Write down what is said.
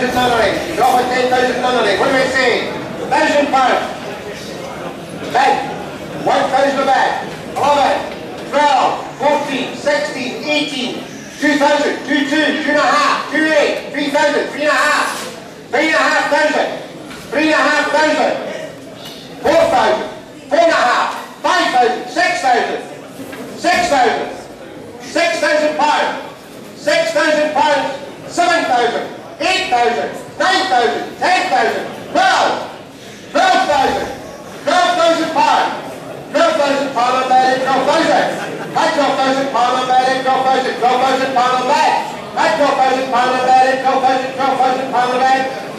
10,000 nunnery. Drop at 10,000 nunnery. What do we say? £1,000. Bed. 1,000 a bed. 11, 12, 14, 16, 18, 2,000, 2,2, 2,500, 2,800, 3,000, 3,500, 3,500, 3,500, 4,000, 4,500, 5,000, 6,000, 6,000, £6,000, 6,000 pounds, 7,000, 8,000, 9,000, 10,000, 12,000, 12,000 pounds. 12,000 pound on bed, 12,000. At 12,000 pound on bed, 12,000. 12,000 pound on bed. At 12,000 pound on bed, 12,000. 12,000 pound on bed.